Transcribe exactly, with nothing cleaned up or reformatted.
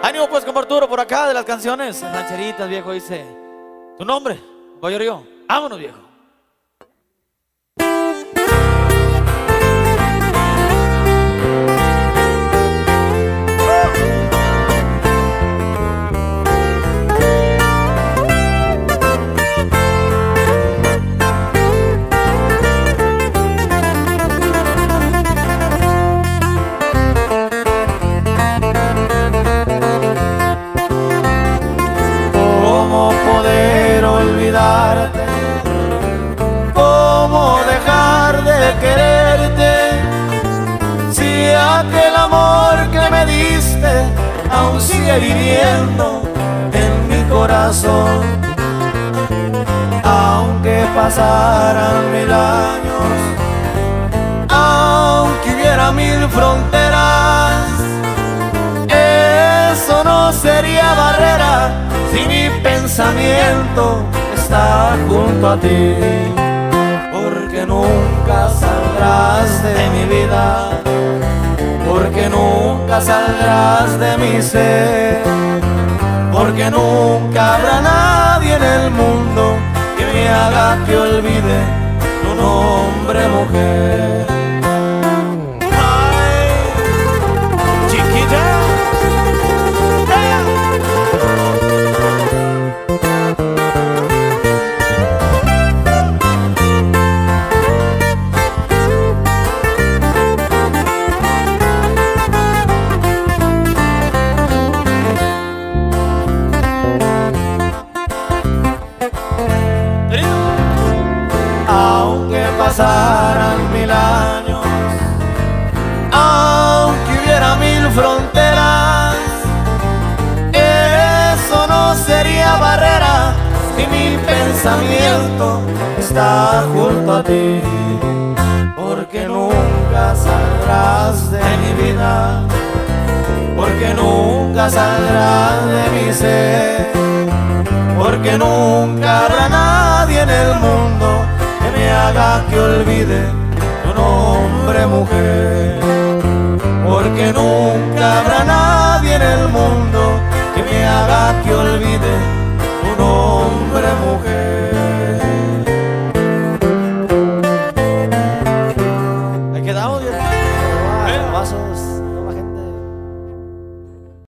Ánimo pues con Arturo por acá de las canciones rancheritas, viejo. Dice: tu nombre, Boyorio. Vámonos, viejo. ¿Cómo dejar de quererte si aquel amor que me diste aún sigue viviendo en mi corazón? Aunque pasaran mil años, aunque hubiera mil fronteras, eso no sería barrera si mi pensamiento está junto a ti, porque nunca saldrás de mi vida, porque nunca saldrás de mi ser, porque nunca habrá nadie en el mundo que me haga que olvide tu nombre, mujer. Ay, chiquita. Aunque pasaran mil años, aunque hubiera mil fronteras, eso no sería barrera si mi pensamiento está junto a ti, porque nunca saldrás de mi vida, porque nunca saldrás de mi ser, porque nunca habrá nadie en el mundo que me haga que olvide tu nombre, mujer, porque nunca habrá nadie